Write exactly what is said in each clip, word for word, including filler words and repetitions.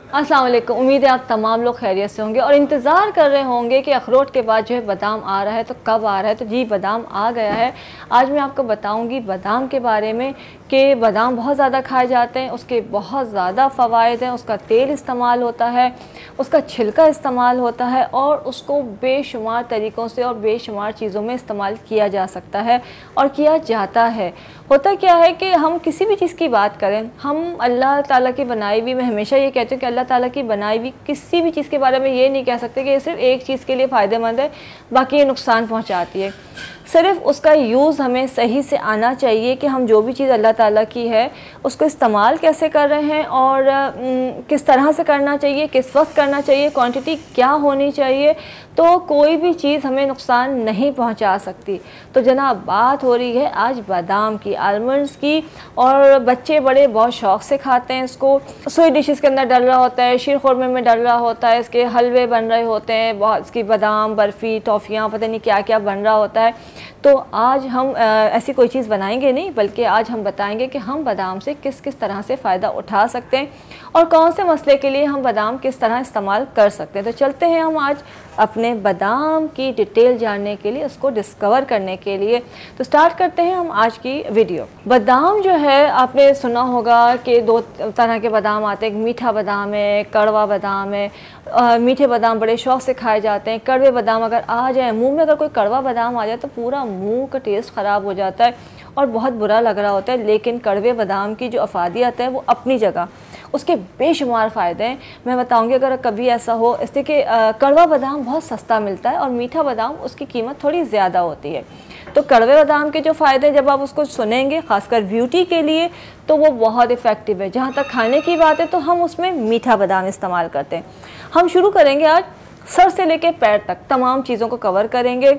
अस्सलाम वालेकुम। उम्मीद है आप तमाम लोग खैरियत से होंगे और इंतज़ार कर रहे होंगे कि अखरोट के बाद जो है बादाम आ रहा है, तो कब आ रहा है। तो जी बादाम आ गया है। आज मैं आपको बताऊंगी बादाम के बारे में कि बादाम बहुत ज़्यादा खाए जाते हैं, उसके बहुत ज़्यादा फ़वाइद हैं। उसका तेल इस्तेमाल होता है, उसका छिलका इस्तेमाल होता है और उसको बेशुमार तरीक़ों से और बेशुमार चीज़ों में इस्तेमाल किया जा सकता है और किया जाता है। होता क्या है कि हम किसी भी चीज़ की बात करें, हम अल्लाह ताला की बनाई हुई, मैं हमेशा ये कहती हूँ कि अल्लाह ताला की बनाई हुई किसी भी चीज़ के बारे में ये नहीं कह सकते कि ये सिर्फ एक चीज़ के लिए फ़ायदेमंद है, बाकी ये नुकसान पहुँचाती है। सिर्फ़ उसका यूज़ हमें सही से आना चाहिए कि हम जो भी चीज़ अल्लाह ताला की है उसको इस्तेमाल कैसे कर रहे हैं और किस तरह से करना चाहिए, किस वक्त करना चाहिए, क्वांटिटी क्या होनी चाहिए, तो कोई भी चीज़ हमें नुकसान नहीं पहुंचा सकती। तो जनाब बात हो रही है आज बादाम की, आलमंड्स की, और बच्चे बड़े बहुत शौक़ से खाते हैं इसको। स्वीट डिशेस के अंदर डल रहा होता है, शीर खुरमे में डल रहा होता है, इसके हलवे बन रहे होते हैं, बहुत इसकी बादाम बर्फ़ी, टॉफ़ियाँ, पता नहीं क्या क्या बन रहा होता है। तो आज हम आ, ऐसी कोई चीज़ बनाएंगे नहीं, बल्कि आज हम बताएंगे कि हम बादाम से किस किस तरह से फ़ायदा उठा सकते हैं और कौन से मसले के लिए हम बादाम किस तरह इस्तेमाल कर सकते हैं। तो चलते हैं हम आज अपने बादाम की डिटेल जानने के लिए, उसको डिस्कवर करने के लिए। तो स्टार्ट करते हैं हम आज की वीडियो। बादाम जो है, आपने सुना होगा कि दो तरह के बादाम आते हैं, एक मीठा बादाम है, कड़वा बादाम है। आ, मीठे बादाम बड़े शौक़ से खाए जाते हैं। कड़वे बादाम अगर आ जाए मुंह में, अगर कोई कड़वा बादाम आ जाए तो पूरा मुंह का टेस्ट ख़राब हो जाता है और बहुत बुरा लग रहा होता है। लेकिन कड़वे बादाम की जो अफादियत है वो अपनी जगह, उसके बेशुमार फ़ायदे हैं। मैं बताऊंगी अगर कभी ऐसा हो, इसलिए कि कड़वा बादाम बहुत सस्ता मिलता है और मीठा बादाम उसकी कीमत थोड़ी ज़्यादा होती है। तो कड़वे बादाम के जो फ़ायदे जब आप उसको सुनेंगे, ख़ासकर ब्यूटी के लिए, तो वो बहुत इफ़ेक्टिव है। जहाँ तक खाने की बात है तो हम उसमें मीठा बादाम इस्तेमाल करते हैं। हम शुरू करेंगे आज सर से लेकर पैर तक तमाम चीज़ों को कवर करेंगे।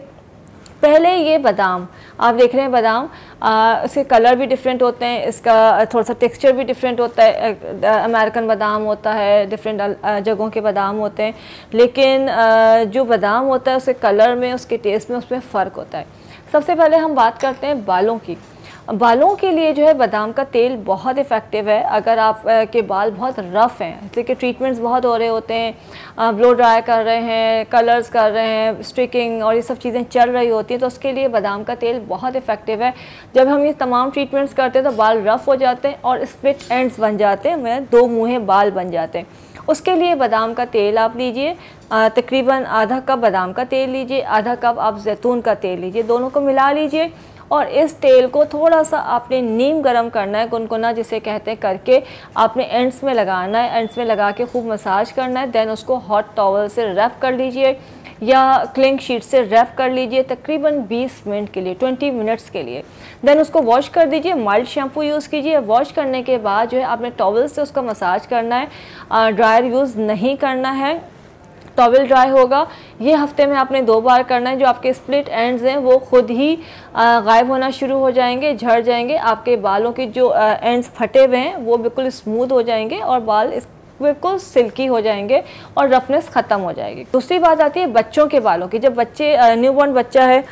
पहले ये बादाम आप देख रहे हैं, बादाम आ, इसके कलर भी डिफरेंट होते हैं, इसका थोड़ा सा टेक्सचर भी डिफरेंट होता है। अमेरिकन बादाम होता है, डिफरेंट जगहों के बादाम होते हैं, लेकिन आ, जो बादाम होता है उसके कलर में, उसके टेस्ट में, उसमें फ़र्क होता है। सबसे पहले हम बात करते हैं बालों की। बालों के लिए जो है बादाम का तेल बहुत इफ़ेक्टिव है। अगर आप के बाल बहुत रफ़ हैं, जैसे कि ट्रीटमेंट्स बहुत हो रहे होते हैं, ब्लो ड्राई कर रहे हैं, कलर्स कर रहे हैं, स्ट्रिकिंग और ये सब चीज़ें चल रही होती हैं, तो उसके लिए बादाम का तेल बहुत इफ़ेक्टिव है। जब हम ये तमाम ट्रीटमेंट्स करते हैं तो बाल रफ़ हो जाते हैं और स्प्लिट एंड्स बन जाते हैं, में दो मुँहे बाल बन जाते हैं। उसके लिए बादाम का तेल आप लीजिए, तकरीबन आधा कप बादाम का तेल लीजिए, आधा कप आप जैतून का तेल लीजिए, दोनों को मिला लीजिए और इस तेल को थोड़ा सा आपने नीम गरम करना है, गुनगुना जिसे कहते हैं, करके आपने एंड्स में लगाना है। एंड्स में लगा के खूब मसाज करना है। देन उसको हॉट टॉवल से रैप कर लीजिए या क्लिंग शीट से रैप कर लीजिए तकरीबन बीस मिनट के लिए, बीस मिनट्स के लिए। देन उसको वॉश कर दीजिए, माइल्ड शैम्पू यूज़ कीजिए। वॉश करने के बाद जो है आपने टॉवल से उसका मसाज करना है, ड्रायर यूज़ नहीं करना है। टॉवल ड्राई होगा, ये हफ्ते में आपने दो बार करना है। जो आपके स्प्लिट एंड्स हैं वो खुद ही गायब होना शुरू हो जाएंगे, झड़ जाएंगे। आपके बालों के जो एंड्स फटे हुए हैं वो बिल्कुल स्मूथ हो जाएंगे और बाल इस बिल्कुल सिल्की हो जाएंगे और रफनेस ख़त्म हो जाएगी। दूसरी बात आती है बच्चों के बालों की। जब बच्चे, न्यूबॉर्न बच्चा है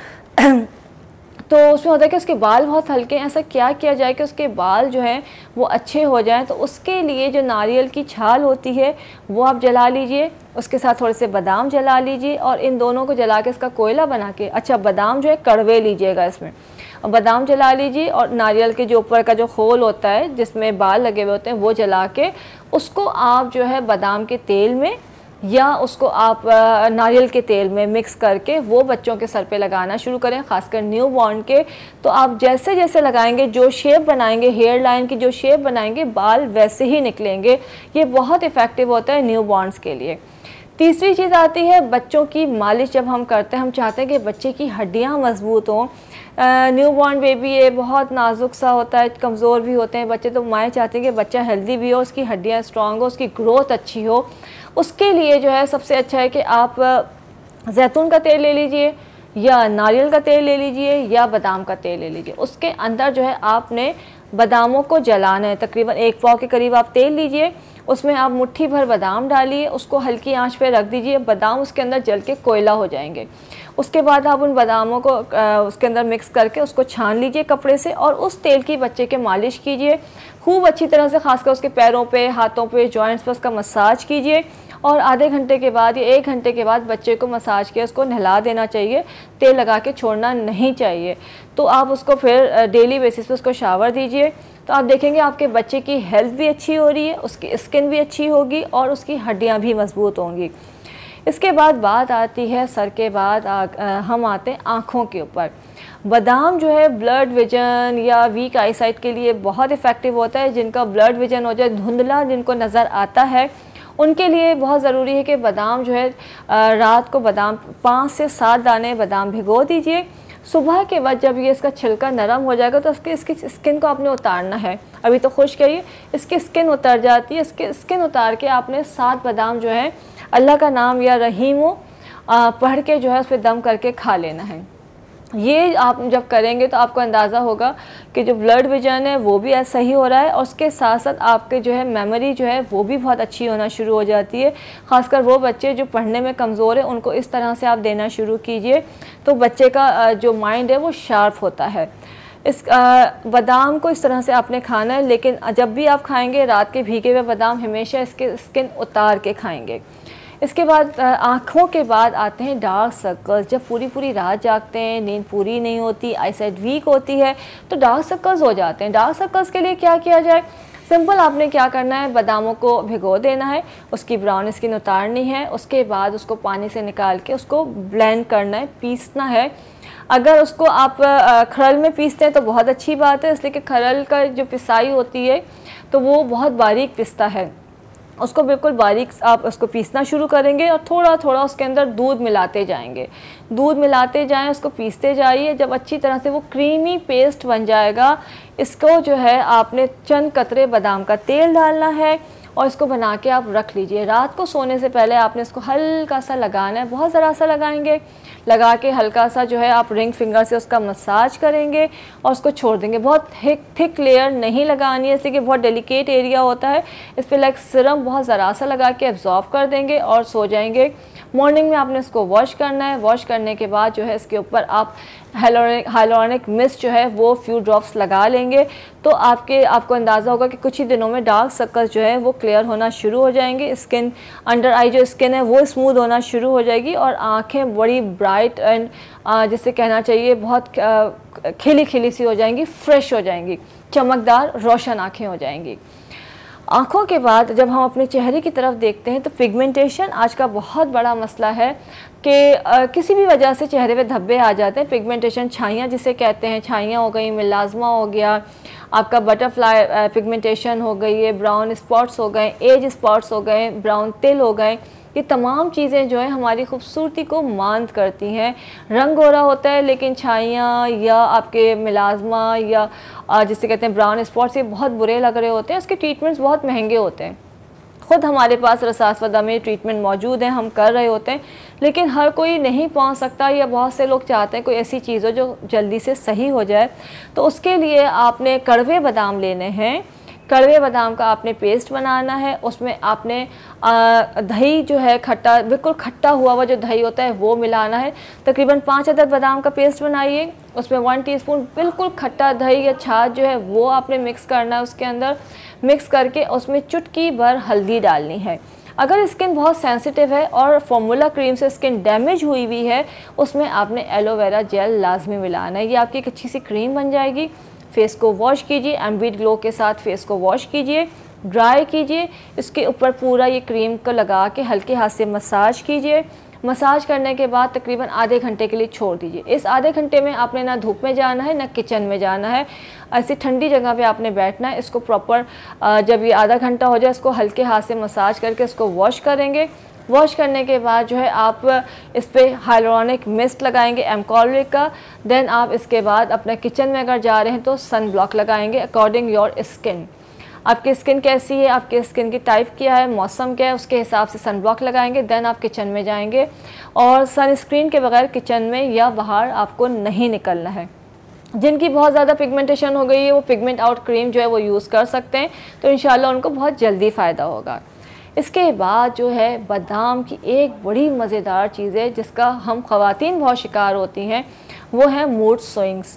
तो उसमें होता है कि उसके बाल बहुत हल्के हैं। ऐसा क्या किया जाए कि उसके बाल जो हैं वो अच्छे हो जाएं। तो उसके लिए जो नारियल की छाल होती है वो आप जला लीजिए, उसके साथ थोड़े से बादाम जला लीजिए और इन दोनों को जला के इसका कोयला बना के, अच्छा बादाम जो है कड़वे लीजिएगा, इसमें बादाम जला लीजिए और नारियल के जो ऊपर का जो खोल होता है जिसमें बाल लगे हुए होते हैं वो जला के उसको आप जो है बादाम के तेल में या उसको आप नारियल के तेल में मिक्स करके वो बच्चों के सर पे लगाना शुरू करें, ख़ासकर न्यू बॉर्न के। तो आप जैसे जैसे लगाएंगे, जो शेप बनाएंगे, हेयर लाइन की जो शेप बनाएंगे, बाल वैसे ही निकलेंगे। ये बहुत इफ़ेक्टिव होता है न्यू बॉर्न्स के लिए। तीसरी चीज़ आती है बच्चों की मालिश। जब हम करते हैं, हम चाहते हैं कि बच्चे की हड्डियाँ मजबूत हों। न्यू बॉर्न बेबी ये बहुत नाजुक सा होता है, कमज़ोर भी होते हैं बच्चे, तो माएँ चाहती हैं कि बच्चा हेल्दी भी हो, उसकी हड्डियाँ स्ट्रॉन्ग हो, उसकी ग्रोथ अच्छी हो। उसके लिए जो है सबसे अच्छा है कि आप जैतून का तेल ले लीजिए या नारियल का तेल ले लीजिए या बादाम का तेल ले लीजिए। उसके अंदर जो है आपने बादामों को जलाना है। तकरीबन एक पाव के करीब आप तेल लीजिए, उसमें आप मुट्ठी भर बादाम डालिए, उसको हल्की आंच पे रख दीजिए। बादाम उसके अंदर जल के कोयला हो जाएंगे। उसके बाद आप उन बादामों को आ, उसके अंदर मिक्स करके उसको छान लीजिए कपड़े से और उस तेल की बच्चे के मालिश कीजिए। खूब अच्छी तरह से, खासकर उसके पैरों पे, हाथों पे, जॉइंट्स पे उसका मसाज कीजिए। और आधे घंटे के बाद या एक घंटे के बाद बच्चे को मसाज किया उसको नहला देना चाहिए, तेल लगा के छोड़ना नहीं चाहिए। तो आप उसको फिर डेली बेसिस पे उसको शावर दीजिए, तो आप देखेंगे आपके बच्चे की हेल्थ भी अच्छी हो रही है, उसकी स्किन भी अच्छी होगी और उसकी हड्डियाँ भी मजबूत होंगी। इसके बाद बात आती है सर के बाद आ, आ, हम आते हैं आँखों के ऊपर। बादाम जो है ब्लड विजन या वीक आईसाइट के लिए बहुत इफ़ेक्टिव होता है। जिनका ब्लड विजन हो जाए, धुंधला जिनको नज़र आता है, उनके लिए बहुत ज़रूरी है कि बादाम जो है रात को बादाम पाँच से सात दाने बादाम भिगो दीजिए। सुबह के बाद जब ये इसका छिलका नरम हो जाएगा तो उसकी इसकी स्किन को आपने उतारना है। अभी तो खुश्क है, इसकी स्किन उतर जाती है, इसकी स्किन उतार के आपने सात बादाम जो है अल्लाह का नाम या रहीमो पढ़ के जो है उस पर दम करके खा लेना है। ये आप जब करेंगे तो आपको अंदाज़ा होगा कि जो ब्लड विजन है वो भी सही हो रहा है और उसके साथ साथ आपके जो है मेमोरी जो है वो भी बहुत अच्छी होना शुरू हो जाती है। ख़ासकर वो बच्चे जो पढ़ने में कमज़ोर है उनको इस तरह से आप देना शुरू कीजिए तो बच्चे का जो माइंड है वो शार्प होता है। इस बादाम को इस तरह से आपने खाना है, लेकिन जब भी आप खाएँगे रात के भीगे हुए बादाम हमेशा इसके स्किन उतार के खाएँगे। इसके बाद आँखों के बाद आते हैं डार्क सर्कल्स। जब पूरी पूरी रात जागते हैं, नींद पूरी नहीं होती, आईसाइट वीक होती है तो डार्क सर्कल्स हो जाते हैं। डार्क सर्कल्स के लिए क्या किया जाए? सिंपल, आपने क्या करना है, बादामों को भिगो देना है, उसकी ब्राउन स्किन उतारनी है, उसके बाद उसको पानी से निकाल के उसको ब्लेंड करना है, पीसना है। अगर उसको आप खरल में पीसते हैं तो बहुत अच्छी बात है, इसलिए कि खरल का जो पिसाई होती है तो वो बहुत बारीक पिसता है। उसको बिल्कुल बारीक आप उसको पीसना शुरू करेंगे और थोड़ा थोड़ा उसके अंदर दूध मिलाते जाएंगे, दूध मिलाते जाएं, उसको पीसते जाइए। जब अच्छी तरह से वो क्रीमी पेस्ट बन जाएगा, इसको जो है आपने चंद कतरे बादाम का तेल डालना है और इसको बना के आप रख लीजिए। रात को सोने से पहले आपने इसको हल्का सा लगाना है, बहुत ज़रा सा लगाएंगे, लगा के हल्का सा जो है आप रिंग फिंगर से उसका मसाज करेंगे और उसको छोड़ देंगे। बहुत थिक थिक लेयर नहीं लगानी है, इसलिए कि बहुत डेलिकेट एरिया होता है, इस पर लाइक सिरम बहुत ज़रा सा लगा के एब्जॉर्ब कर देंगे और सो जाएंगे। मॉर्निंग में आपने इसको वॉश करना है। वॉश करने के बाद जो है इसके ऊपर आप हाइलोनिक हाइलोनिक मिस्ट जो है वो फ्यू ड्रॉप्स लगा लेंगे तो आपके आपको अंदाज़ा होगा कि कुछ ही दिनों में डार्क सर्कल्स जो है वो क्लियर होना शुरू हो जाएंगे। स्किन, अंडर आई जो स्किन है वो स्मूथ होना शुरू हो जाएगी और आंखें बड़ी ब्राइट एंड जिसे कहना चाहिए बहुत खिली खिली सी हो जाएंगी, फ्रेश हो जाएंगी, चमकदार रोशन आँखें हो जाएंगी। आँखों के बाद जब हम अपने चेहरे की तरफ देखते हैं तो पिगमेंटेशन आज का बहुत बड़ा मसला है कि किसी भी वजह से चेहरे पे धब्बे आ जाते हैं। पिगमेंटेशन, छाइयाँ जिसे कहते हैं, छाइयाँ हो गई, मिलाज़मा हो गया, आपका बटरफ्लाई पिगमेंटेशन हो गई है, ब्राउन स्पॉट्स हो गए, एज स्पॉट्स हो गए, ब्राउन तिल हो गए, ये तमाम चीज़ें जो है हमारी खूबसूरती को मांद करती हैं। रंग गोरा होता है लेकिन छाइयाँ या आपके मिलाज़मा या जिसे कहते हैं ब्राउन स्पॉट्स, ये बहुत बुरे लग रहे होते हैं। इसके ट्रीटमेंट्स बहुत महंगे होते हैं। ख़ुद हमारे पास रसासवदा में ट्रीटमेंट मौजूद हैं, हम कर रहे होते हैं, लेकिन हर कोई नहीं पहुंच सकता या बहुत से लोग चाहते हैं कोई ऐसी चीज़ हो जो जल्दी से सही हो जाए। तो उसके लिए आपने कड़वे बादाम लेने हैं। कड़वे बादाम का आपने पेस्ट बनाना है। उसमें आपने आ, दही जो है खट्टा, बिल्कुल खट्टा हुआ हुआ जो दही होता है वो मिलाना है। तकरीबन पाँच अदद बादाम का पेस्ट बनाइए, उसमें वन टीस्पून बिल्कुल खट्टा दही या छाछ जो है वो आपने मिक्स करना है। उसके अंदर मिक्स करके उसमें चुटकी भर हल्दी डालनी है। अगर स्किन बहुत सेंसिटिव है और फॉर्मूला क्रीम से स्किन डैमेज हुई हुई है, उसमें आपने एलोवेरा जेल लाजमी मिलाना है। ये आपकी एक अच्छी सी क्रीम बन जाएगी। फेस को वॉश कीजिए, एम्बिट ग्लो के साथ फेस को वॉश कीजिए, ड्राई कीजिए, इसके ऊपर पूरा ये क्रीम को लगा के हल्के हाथ से मसाज कीजिए। मसाज करने के बाद तकरीबन आधे घंटे के लिए छोड़ दीजिए। इस आधे घंटे में आपने ना धूप में जाना है ना किचन में जाना है, ऐसी ठंडी जगह पे आपने बैठना है। इसको प्रॉपर जब ये आधा घंटा हो जाए इसको हल्के हाथ से मसाज करके इसको वॉश करेंगे। वॉश करने के बाद जो है आप इस पर हाइलोनिक मिस्ट लगाएंगे एमकॉलिक का। देन आप इसके बाद अपने किचन में अगर जा रहे हैं तो सन ब्लॉक लगाएंगे अकॉर्डिंग योर स्किन। आपकी स्किन कैसी है, आपकी स्किन की टाइप क्या है, मौसम क्या है, उसके हिसाब से सन ब्लॉक लगाएंगे। देन आप किचन में जाएंगे और सनस्क्रीन के बगैर किचन में या बाहर आपको नहीं निकलना है। जिनकी बहुत ज़्यादा पिगमेंटेशन हो गई है वो पिगमेंट आउट क्रीम जो है वो यूज़ कर सकते हैं, तो इंशाल्लाह उनको बहुत जल्दी फ़ायदा होगा। इसके बाद जो है बादाम की एक बड़ी मज़ेदार चीज़ है जिसका हम ख़वातीन बहुत शिकार होती हैं, वो है मूड स्विंग्स।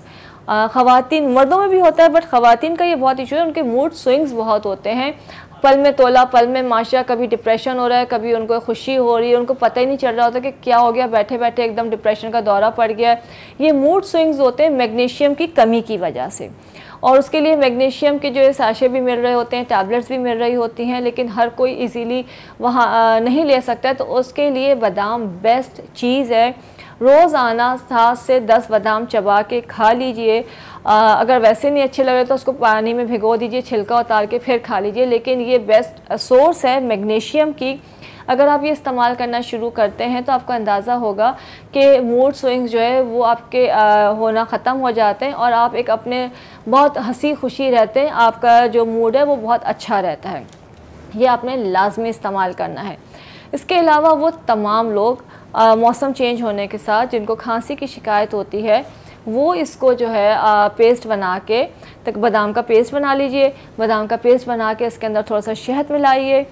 ख़वातीन, मर्दों में भी होता है बट ख़वातीन का ये बहुत इशू है, उनके मूड स्विंग्स बहुत होते हैं, पल में तोला पल में माशा, कभी डिप्रेशन हो रहा है, कभी उनको खुशी हो रही है, उनको पता ही नहीं चल रहा होता कि क्या हो गया, बैठे बैठे एकदम डिप्रेशन का दौरा पड़ गया। ये मूड स्विंग्स होते हैं मैग्नीशियम की कमी की वजह से, और उसके लिए मैग्नीशियम के जो है साशे भी मिल रहे होते हैं, टैबलेट्स भी मिल रही होती हैं, लेकिन हर कोई इजीली वहाँ नहीं ले सकता है, तो उसके लिए बादाम बेस्ट चीज़ है। रोज़ाना सात से दस बादाम चबा के खा लीजिए। अगर वैसे नहीं अच्छे लगे तो उसको पानी में भिगो दीजिए, छिलका उतार के फिर खा लीजिए, लेकिन ये बेस्ट सोर्स है मैग्नीशियम की। अगर आप ये इस्तेमाल करना शुरू करते हैं तो आपको अंदाज़ा होगा कि मूड स्विंग्स जो है वो आपके आ, होना ख़त्म हो जाते हैं और आप एक अपने बहुत हंसी खुशी रहते हैं, आपका जो मूड है वो बहुत अच्छा रहता है। ये आपने लाजमी इस्तेमाल करना है। इसके अलावा वो तमाम लोग मौसम चेंज होने के साथ जिनको खांसी की शिकायत होती है, वो इसको जो है आ, पेस्ट बना के, तक बादाम का पेस्ट बना लीजिए। बादाम का पेस्ट बना के इसके अंदर थोड़ा सा शहद मिलाइए।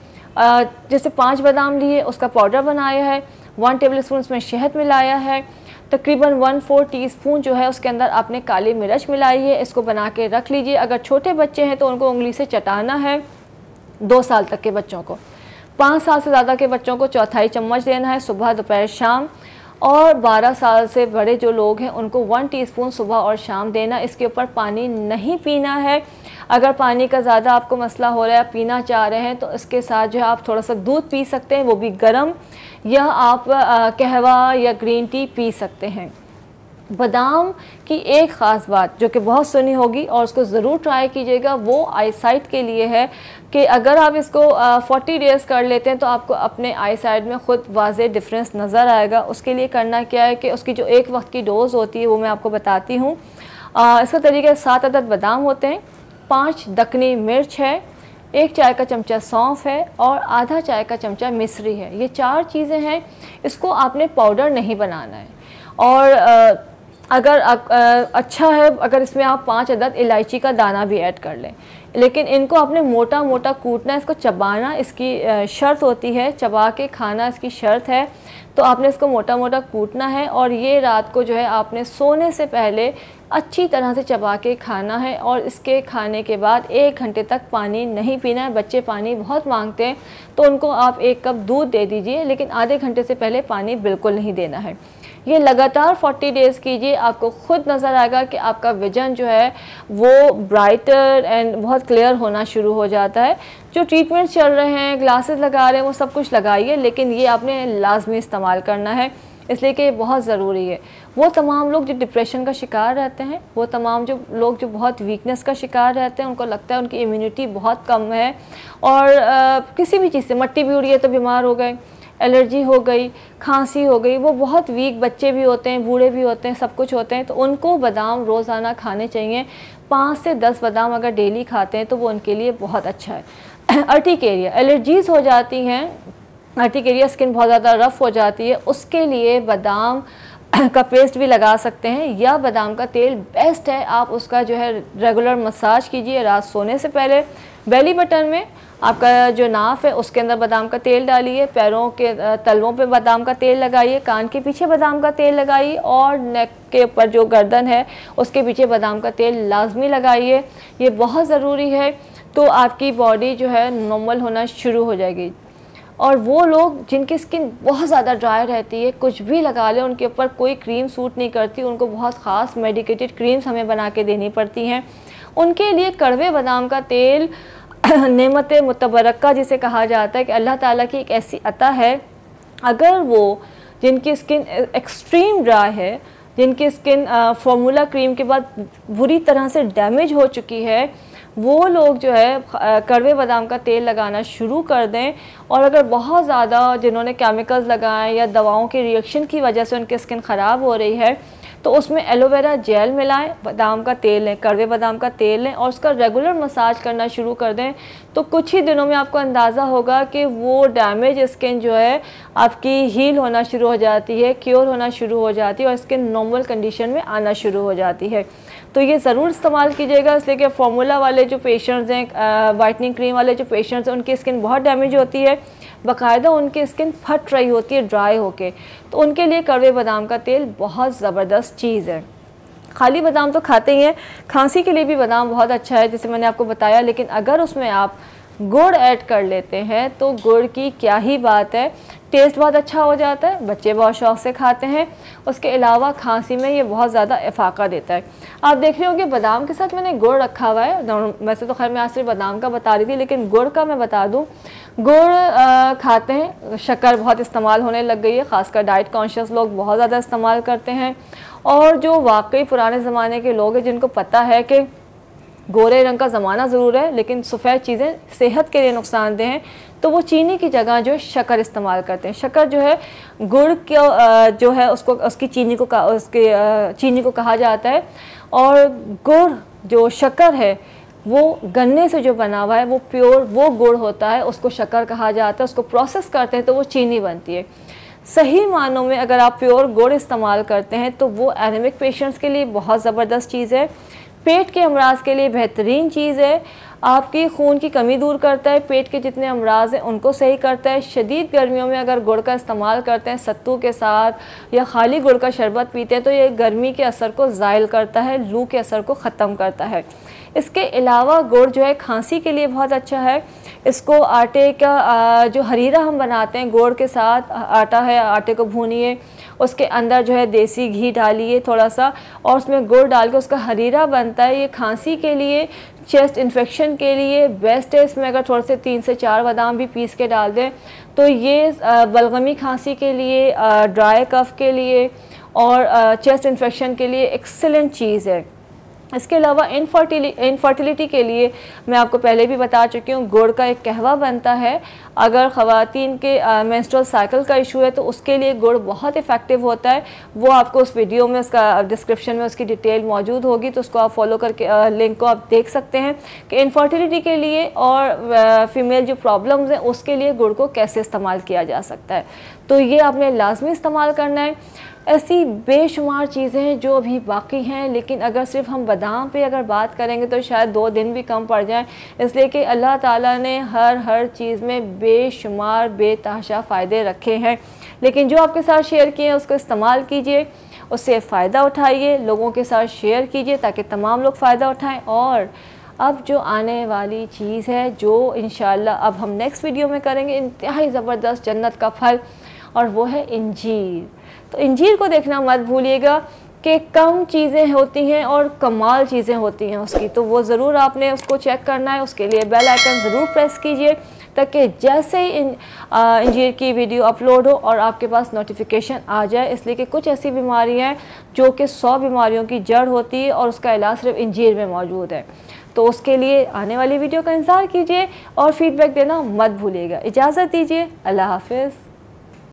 जैसे पाँच बादाम लिए उसका पाउडर बनाया है, वन टेबल स्पून उसमें शहद मिलाया है, तकरीबन वन फोर टीस्पून जो है उसके अंदर आपने काली मिर्च मिलाई है। इसको बना के रख लीजिए। अगर छोटे बच्चे हैं तो उनको उंगली से चटाना है, दो साल तक के बच्चों को। पाँच साल से ज़्यादा के बच्चों को चौथाई चम्मच देना है सुबह दोपहर शाम, और बारह साल से बड़े जो लोग हैं उनको वन टीस्पून सुबह और शाम देना। इसके ऊपर पानी नहीं पीना है। अगर पानी का ज़्यादा आपको मसला हो रहा है, आप पीना चाह रहे हैं, तो इसके साथ जो है आप थोड़ा सा दूध पी सकते हैं, वो भी गर्म, या आप कहवा या ग्रीन टी पी सकते हैं। बादाम की एक ख़ास बात जो कि बहुत सुनी होगी और उसको ज़रूर ट्राई कीजिएगा, वो आईसाइट के लिए है कि अगर आप इसको फोर्टी डेज़ कर लेते हैं तो आपको अपने आईसाइट में ख़ुद वाज़े डिफरेंस नज़र आएगा। उसके लिए करना क्या है कि उसकी जो एक वक्त की डोज़ होती है वो मैं आपको बताती हूँ। इसका तरीका, सात अदद बादाम होते हैं, पाँच दकनी मिर्च है, एक चाय का चमचा सौंफ है और आधा चाय का चमचा मिश्री है। ये चार चीज़ें हैं। इसको आपने पाउडर नहीं बनाना है। और आ, अगर आ, अच्छा है अगर इसमें आप पाँच अदद इलायची का दाना भी ऐड कर लें, लेकिन इनको आपने मोटा मोटा कूटना, इसको चबाना इसकी शर्त होती है, चबा के खाना इसकी शर्त है। तो आपने इसको मोटा मोटा कूटना है और ये रात को जो है आपने सोने से पहले अच्छी तरह से चबा के खाना है। और इसके खाने के बाद एक घंटे तक पानी नहीं पीना है। बच्चे पानी बहुत मांगते हैं तो उनको आप एक कप दूध दे दीजिए, लेकिन आधे घंटे से पहले पानी बिल्कुल नहीं देना है। ये लगातार फोर्टी डेज़ कीजिए, आपको खुद नज़र आएगा कि आपका विजन जो है वो ब्राइटर एंड बहुत क्लियर होना शुरू हो जाता है। जो ट्रीटमेंट चल रहे हैं, ग्लासेस लगा रहे हैं, वो सब कुछ लगाइए, लेकिन ये आपने लाजमी इस्तेमाल करना है, इसलिए कि ये बहुत ज़रूरी है। वो तमाम लोग जो डिप्रेशन का शिकार रहते हैं, वो तमाम जो लोग जो बहुत वीकनेस का शिकार रहते हैं, उनको लगता है उनकी इम्यूनिटी बहुत कम है और आ, किसी भी चीज़ से मट्टी भी उड़ी है तो बीमार हो गए, एलर्जी हो गई, खांसी हो गई, वो बहुत वीक बच्चे भी होते हैं, बूढ़े भी होते हैं, सब कुछ होते हैं, तो उनको बादाम रोज़ाना खाने चाहिए। पाँच से दस बादाम अगर डेली खाते हैं तो वो उनके लिए बहुत अच्छा है। अर्टिकेरिया, एलर्जीज़ हो जाती हैं, अर्टिकेरिया स्किन बहुत ज़्यादा रफ़ हो जाती है, उसके लिए बादाम का पेस्ट भी लगा सकते हैं या बादाम का तेल बेस्ट है। आप उसका जो है रेगुलर मसाज कीजिए रात सोने से पहले। बेली बटन में आपका जो नाफ है उसके अंदर बादाम का तेल डालिए, पैरों के तलवों पे बादाम का तेल लगाइए, कान के पीछे बादाम का तेल लगाइए और नेक के ऊपर जो गर्दन है उसके पीछे बादाम का तेल लाजमी लगाइए। ये बहुत ज़रूरी है, तो आपकी बॉडी जो है नॉर्मल होना शुरू हो जाएगी। और वो लोग जिनकी स्किन बहुत ज़्यादा ड्राई रहती है, कुछ भी लगा लें उनके ऊपर कोई क्रीम सूट नहीं करती, उनको बहुत ख़ास मेडिकेटेड क्रीम्स हमें बना के देनी पड़ती हैं, उनके लिए कड़वे बादाम का तेल नेमत मुतबरक्का जिसे कहा जाता है कि अल्लाह ताला की एक ऐसी अता है, अगर वो जिनकी स्किन एक्सट्रीम ड्राई है, जिनकी स्किन फार्मूला क्रीम के बाद बुरी तरह से डैमेज हो चुकी है, वो लोग जो है कड़वे बादाम का तेल लगाना शुरू कर दें। और अगर बहुत ज़्यादा जिन्होंने केमिकल्स लगाए या दवाओं के रिएक्शन की वजह से उनकी स्किन ख़राब हो रही है, तो उसमें एलोवेरा जेल मिलाएं, बादाम का तेल लें, कड़वे बादाम का तेल लें और उसका रेगुलर मसाज करना शुरू कर दें। तो कुछ ही दिनों में आपको अंदाज़ा होगा कि वो डैमेज स्किन जो है आपकी हील होना शुरू हो जाती है, क्योर होना शुरू हो जाती है और स्किन नॉर्मल कंडीशन में आना शुरू हो जाती है। तो ये ज़रूर इस्तेमाल कीजिएगा, इसलिए कि फार्मूला वाले जो पेशेंट्स हैं, वाइटनिंग क्रीम वाले जो पेशेंट्स हैं, उनकी स्किन बहुत डैमेज होती है, बाकायदा उनकी स्किन फट रही होती है ड्राई होके, तो उनके लिए कड़वे बादाम का तेल बहुत ज़बरदस्त चीज़ है। खाली बादाम तो खाते ही हैं, खांसी के लिए भी बादाम बहुत अच्छा है जैसे मैंने आपको बताया, लेकिन अगर उसमें आप गुड़ ऐड कर लेते हैं तो गुड़ की क्या ही बात है, टेस्ट बहुत अच्छा हो जाता है, बच्चे बहुत शौक से खाते हैं। उसके अलावा खांसी में ये बहुत ज़्यादा इफाका देता है। आप देख रहे होंगे बादाम के साथ मैंने गुड़ रखा हुआ है, वैसे तो खैर मैं आज सिर्फ बादाम का बता रही थी, लेकिन गुड़ का मैं बता दूं, गुड़ आ, खाते हैं, शक्कर बहुत इस्तेमाल होने लग गई है, ख़ासकर डाइट कॉन्शियस लोग बहुत ज़्यादा इस्तेमाल करते हैं। और जो वाकई पुराने ज़माने के लोग हैं जिनको पता है कि गोरे रंग का ज़माना ज़रूर है लेकिन सफ़ेद चीज़ें सेहत के लिए नुकसानदेह हैं, तो वो चीनी की जगह जो है शक्कर इस्तेमाल करते हैं। शक्कर जो है गुड़ के जो है उसको उसकी चीनी को उसके चीनी को कहा जाता है, और गुड़ जो शक्कर है वो गन्ने से जो बना हुआ है वो प्योर वो गुड़ होता है, उसको शक्कर कहा जाता है। उसको प्रोसेस करते हैं तो वो चीनी बनती है। सही मानों में अगर आप प्योर गुड़ इस्तेमाल करते हैं तो वो एनीमिक पेशेंट्स के लिए बहुत ज़बरदस्त चीज़ है, पेट के अमराज के लिए बेहतरीन चीज़ है, आपकी खून की कमी दूर करता है, पेट के जितने अमराज हैं उनको सही करता है। शदीद गर्मियों में अगर गुड़ का इस्तेमाल करते हैं सत्तू के साथ या खाली गुड़ का शरबत पीते हैं तो ये गर्मी के असर को ज़ायल करता है, लू के असर को ख़त्म करता है। इसके अलावा गुड़ जो है खांसी के लिए बहुत अच्छा है। इसको आटे का जो हरीरा हम बनाते हैं गुड़ के साथ, आटा है, आटे को भूनिए, उसके अंदर जो है देसी घी डालिए थोड़ा सा और उसमें गुड़ डाल के उसका हरीरा बनता है। ये खांसी के लिए, चेस्ट इन्फेक्शन के लिए बेस्ट है। इसमें अगर थोड़े से तीन से चार बादाम भी पीस के डाल दें तो ये बलगमी खांसी के लिए, ड्राई कफ के लिए और चेस्ट इन्फेक्शन के लिए एक्सेलेंट चीज़ है। इसके अलावा इनफर्टिली इनफर्टिलिटी के लिए मैं आपको पहले भी बता चुकी हूँ, गुड़ का एक कहवा बनता है। अगर ख़वातीन के मेंस्ट्रुअल साइकिल का इशू है तो उसके लिए गुड़ बहुत इफ़ेक्टिव होता है। वो आपको उस वीडियो में, उसका डिस्क्रिप्शन में उसकी डिटेल मौजूद होगी, तो उसको आप फॉलो करके लिंक को आप देख सकते हैं कि इनफर्टिलिटी के लिए और फीमेल जो प्रॉब्लम्स हैं उसके लिए गुड़ को कैसे इस्तेमाल किया जा सकता है। तो ये आपने लाजमी इस्तेमाल करना है। ऐसी बेशुमार चीज़ें हैं जो अभी बाकी हैं, लेकिन अगर सिर्फ हम बादाम पे अगर बात करेंगे तो शायद दो दिन भी कम पड़ जाएं, इसलिए कि अल्लाह ताला ने हर हर चीज़ में बेशुमार बेतहाशा फ़ायदे रखे हैं। लेकिन जो आपके साथ शेयर किए हैं उसको इस्तेमाल कीजिए, उससे फ़ायदा उठाइए, लोगों के साथ शेयर कीजिए ताकि तमाम लोग फ़ायदा उठाएँ। और अब जो आने वाली चीज़ है जो इंशाअल्लाह अब हम नेक्स्ट वीडियो में करेंगे, इंतहाई ज़बरदस्त जन्नत का फल, और वो है इंजीर। तो इंजीर को देखना मत भूलिएगा कि कम चीज़ें होती हैं और कमाल चीज़ें होती हैं उसकी, तो वो ज़रूर आपने उसको चेक करना है। उसके लिए बेल आइकन ज़रूर प्रेस कीजिए ताकि जैसे ही इन इंजीर की वीडियो अपलोड हो और आपके पास नोटिफिकेशन आ जाए, इसलिए कि कुछ ऐसी बीमारियां हैं जो कि सौ बीमारियों की जड़ होती है और उसका इलाज सिर्फ इंजीर में मौजूद है। तो उसके लिए आने वाली वीडियो का इंतज़ार कीजिए और फीडबैक देना मत भूलिएगा। इजाज़त दीजिए, अल्लाह हाफ़िज़।